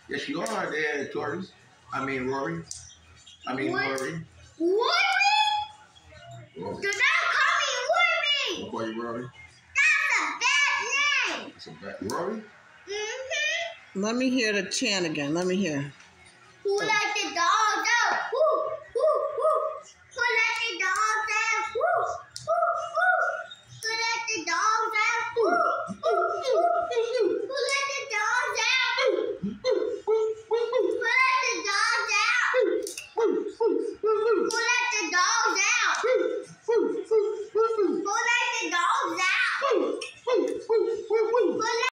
Yes, you are there, Tori. I mean, Rory. I mean, Rory. Rory? Rory. Do not call me Rory. I'll call you Rory. That's a bad name. That's a bad Rory? Mm-hmm. Let me hear the chant again. Let me hear. Who like